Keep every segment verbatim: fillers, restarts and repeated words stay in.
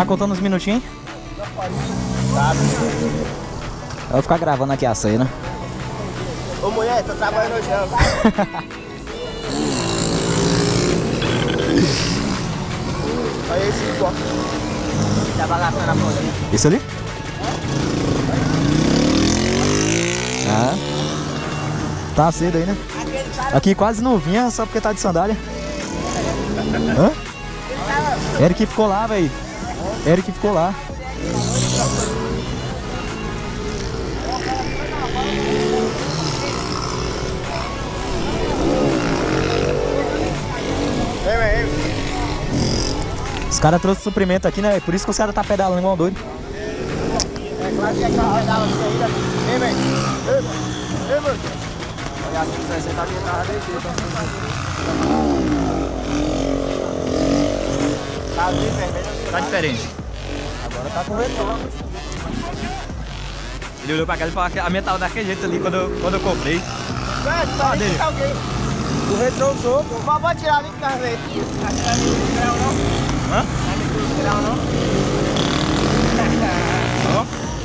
contando uns minutinhos? Tá. Eu vou ficar gravando aqui a cena. Ô mulher, tô trabalhando hoje não. Olha esse copo. Tá bagaçando na ponta. Isso ali? Ah. Tá cedo aí, né? Aqui quase não vinha, só porque tá de sandália. Hã? Eric ficou lá, velho. Eric ficou lá. Os caras trouxeram suprimento aqui, né? Por isso que os caras tá pedalando igual doido. É claro que é carro pedala assim ainda. Ei, velho. Ei, ei, mano. Olha assim, você tá aqui na carro dele. Tá ali, vermelho. Tá diferente. Agora tá com retorno. Ele olhou pra cá e falou que a minha tava daquele jeito ali quando eu, quando eu comprei. Velho, tá ali que alguém. O retrô usou. Pode tirar ali que tá vendo. Tá tirando ali no grau, não? Hã? Tá no grau, não? Ó.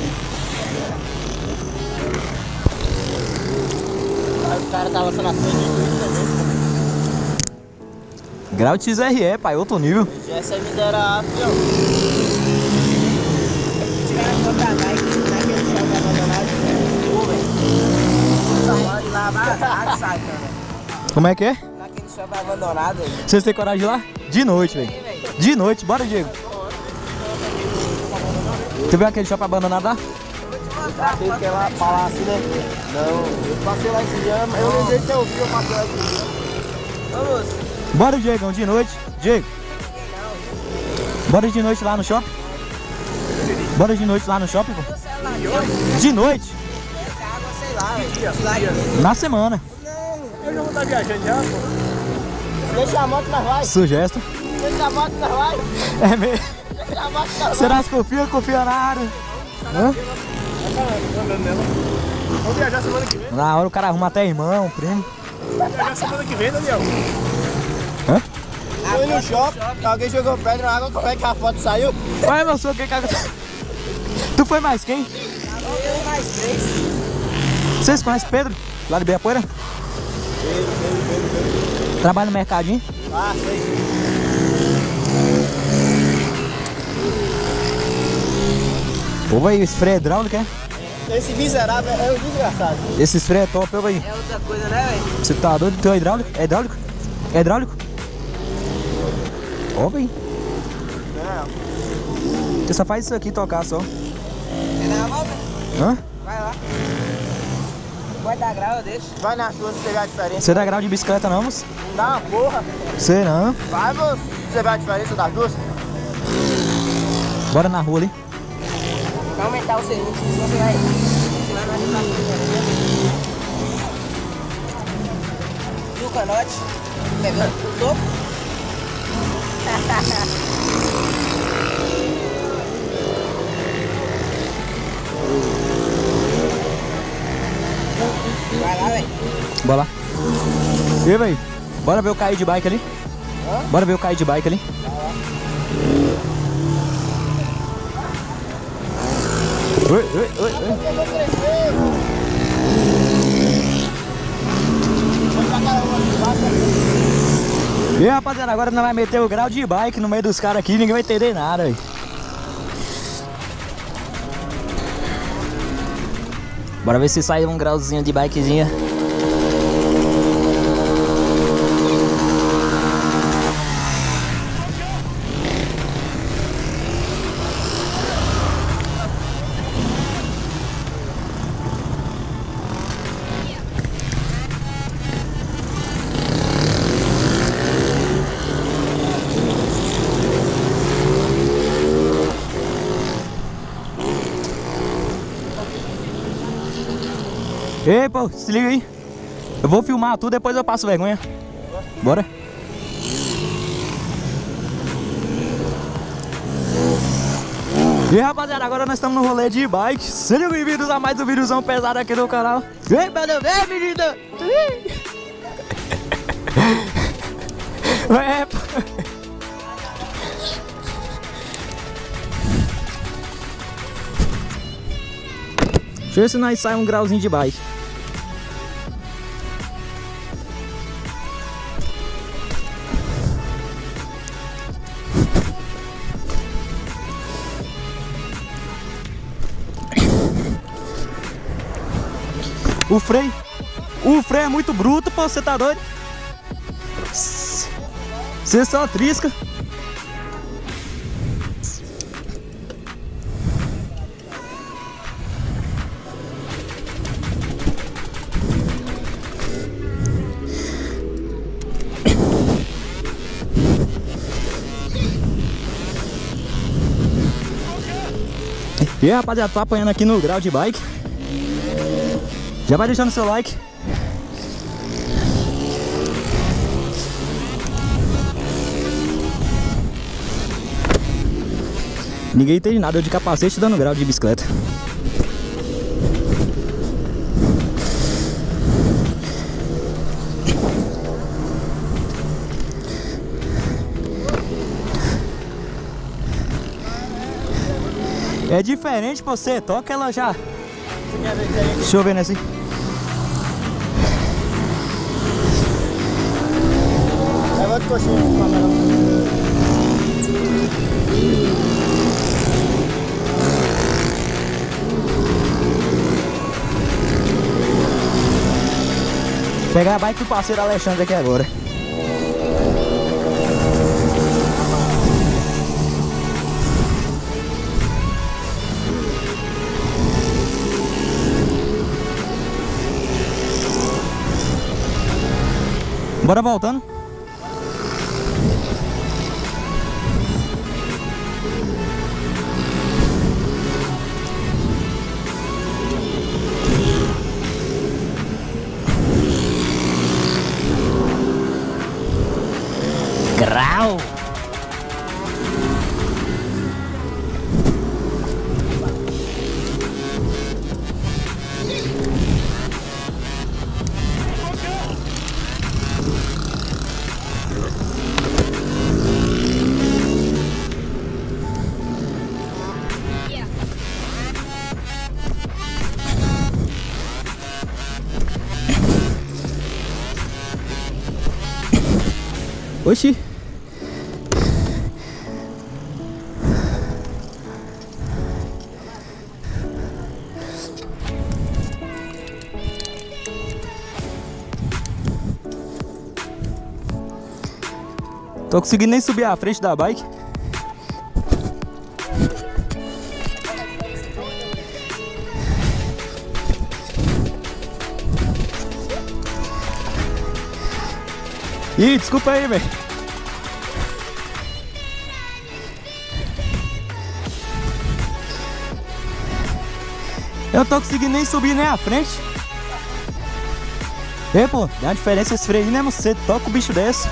Aí o cara tá lançando a frente. Grau de X R E, pai, outro nível. Essa é miserável. Tiveram que botar mais naquele chão que abandonado. Pô, velho. Só pode lavar a água, sai, cara. Como é que é? Naquele chão abandonado aí. Vocês têm coragem de ir lá? De noite, velho. De noite, bora, Diego. Tu viu aquele shopping abandonado lá? Tem que ir lá falar assim, né? Não, eu passei lá esse dia, mas eu lembrei que eu vi, eu passei lá esse dia. Vamos. Bora, Diegão, de noite. Diego. Bora de noite lá no shopping? Bora de noite lá no shopping, pô? De noite? Na semana. Eu já vou estar viajando já, pô. Deixa a moto, nós vai. Sugestão. Deixa a moto, nós vai. É mesmo. Deixa a moto, nós vai. Será que confia? Confia na área. Hã? Vamos viajar semana que vem. Na hora o cara arruma até irmão, primo. Vamos viajar semana que vem, Daniel. Hã? Fui no shopping, alguém jogou pedra na água, como é que a foto saiu? Ué, meu senhor, quem caga? Tu foi mais quem? Eu mais três. Vocês conhecem Pedro? Lá de Beapoeira? Pedro, Pedro, Pedro, Pedro. Trabalha no mercadinho? Ah, sei. Pô, vai, esse freio é hidráulico, é? Esse miserável é o desgraçado. Esse freio é top, vai. É outra coisa, né, velho? Você tá doido? Tu é hidráulico? É hidráulico? É hidráulico? Ó, velho. Não. Você só faz isso aqui tocar só. Quer dar uma volta? Hã? Vai lá. Vai dar grau, eu deixo. Vai na sua, se pegar a diferença. Você dá grau de bicicleta não, moço? Não dá uma porra. Você não. Vai, moço. Você vê a diferença das duas? Bora na rua ali. Vai aumentar o serviço, senão você vai... Você vai mais pra frente. E o canote? Pegando o topo? Vai lá, velho. Bora lá. E aí, velho? Bora ver o cair de bike ali? Hã? Bora ver o cair de bike ali? Oi, oi, oi, oi. E aí, rapaziada, agora nós vamos meter o grau de bike no meio dos caras aqui, ninguém vai entender nada, velho. Bora ver se sai um grauzinho de bikezinha. Ei, pô, se liga aí. Eu vou filmar tudo, depois eu passo vergonha. Bora. E aí, rapaziada, agora nós estamos no rolê de bike. Sejam bem-vindos a mais um videozão pesado aqui no canal. Vem, valeu, vem, menina. É, pô. Deixa eu ver se nós sai um grauzinho de bike. O freio, o freio é muito bruto, pô, você tá doido? Você só trisca. E aí, rapaziada, tô apanhando aqui no grau de bike. Já vai deixando seu like. Ninguém entende nada, eu de capacete dando grau de bicicleta. É diferente, você toca ela já. Deixa eu ver nessa aí. Levanta o coxinho de câmera. Pegar a bike do parceiro Alexandre aqui agora. Bora voltando. Grau. Oxi. Tô conseguindo nem subir a frente da bike. Ih, desculpa aí, velho. Eu tô conseguindo nem subir nem a frente. E pô, dá uma diferença esse freio, né? Você toca o bicho desse.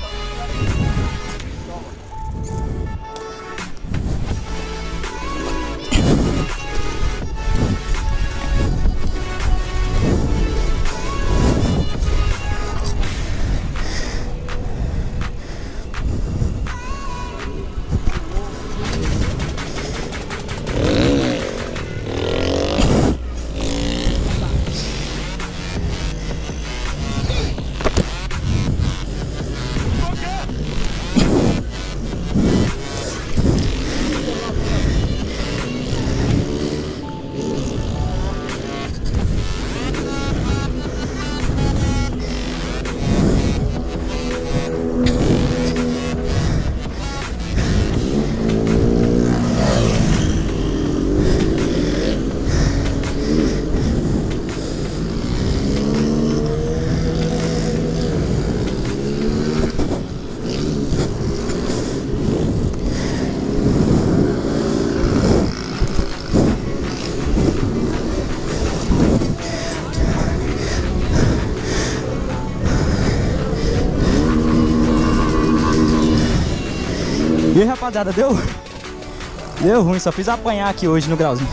E aí, rapaziada, deu? Deu ruim, só fiz apanhar aqui hoje no grauzinho.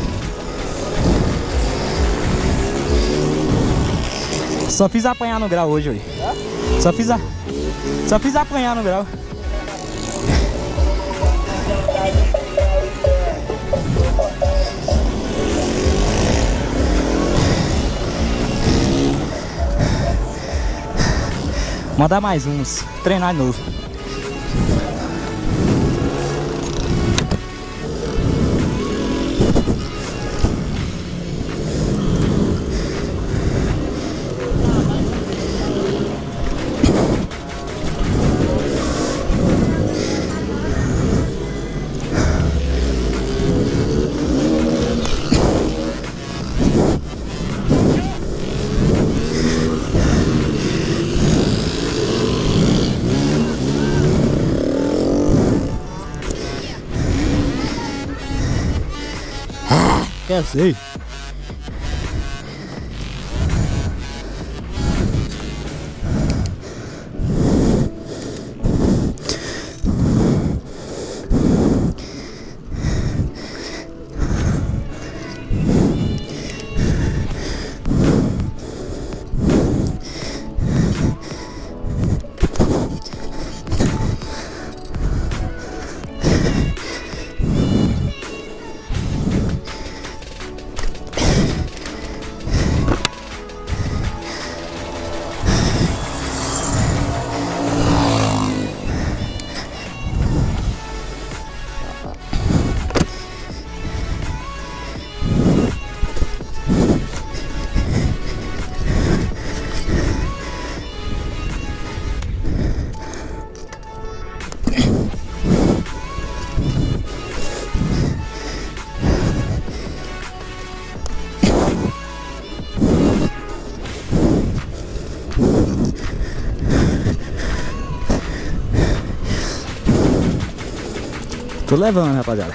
Só fiz apanhar no grau hoje, hoje. Só fiz a... Só fiz apanhar no grau. Mandar mais uns. Treinar de novo. Cansei. Tô levando, rapaziada.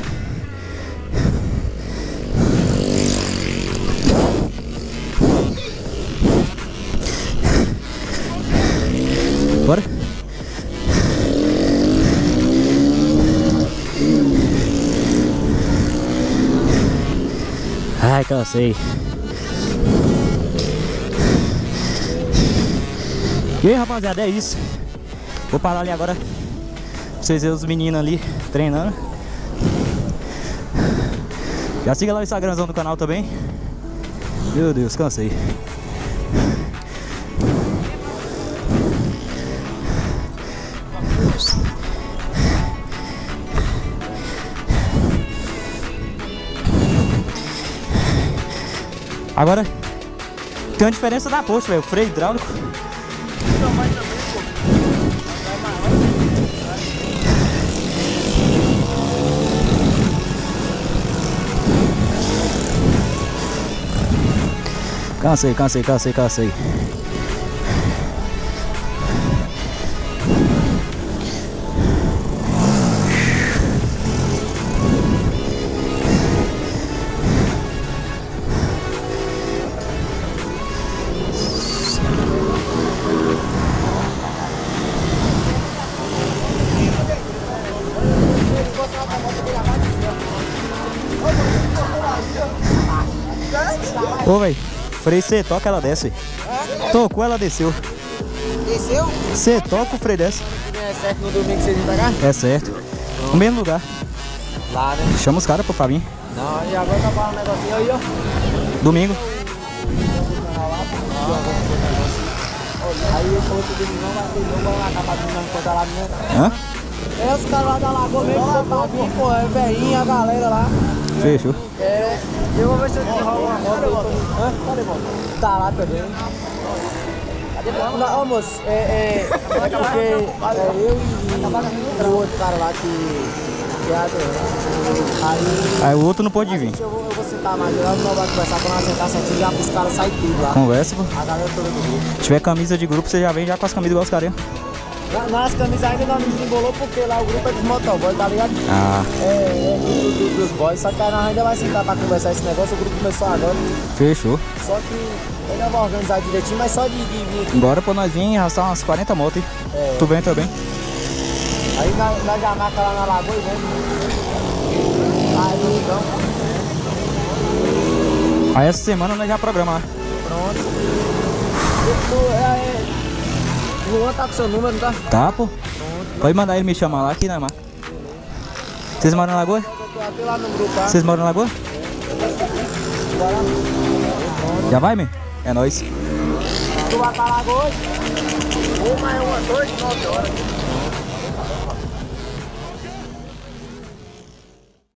Bora. Ai, cansei. E aí, rapaziada, é isso. Vou parar ali agora pra vocês verem os meninos ali treinando. Já siga lá o Instagramzão do canal também. Meu Deus, cansei. Agora tem uma diferença da Porsche, velho. O freio hidráulico. Cansei, cansei, cansei, cansei. Ô, velho, freio você toca, ela desce. É? Tocou, ela desceu. Desceu? Você toca, o freio desce. É certo no domingo que vocês vêm pra cá? É certo. No mesmo lugar. Lá, né? Chama os caras pô, pra vir. Não, e agora tá falando um negocinho aí, ó. Domingo. Aí o outro domingo não vai ter jogo, vai acabar domingo contra lá dentro. Hã? É, os caras lá da Lagoa mesmo, pra vir, pô, é velhinha, a galera lá. Fechou. É, eu vou ver se eu desenrolo uma moto aí. Hã? Cadê, moto? Tá lá também. Não, moço, é, é, é porque é, eu e o outro cara lá que, que é aí, Aí o outro não pode vir. eu vou, eu vou sentar mais, eu não vai conversar pra nós sentar certinho já pros caras saírem tudo lá. Conversa, pô. A galera toda do grupo. Se tiver camisa de grupo, você já vem já com as camisas igual os caras. Na- Nas camisas ainda não nos embolou porque lá o grupo é dos motoboys, tá ligado? Ah, É, é do, do, dos boys, só que aí nós ainda vai sentar pra conversar esse negócio, o grupo começou agora. fechou. Só que ainda vai organizar direitinho, mas só de, de vir aqui. Bora pra nós vir e arrastar umas quarenta motos, hein? É. Tu vem também? Aí nós, nós já marca lá na lagoa e vem. Aí então, Aí essa semana nós já programar. pronto. Tu, tu, é, é, Luan tá com seu número, não tá? Tá, pô. Pode mandar ele me chamar lá aqui na marca. Vocês moram na Lagoa? Eu tô até lá no grupo, tá? Vocês moram na Lagoa? Vai lá. Já vai, meu? É nóis. Tu vai pra lagoa hoje? Ou mais umas oito, nove horas.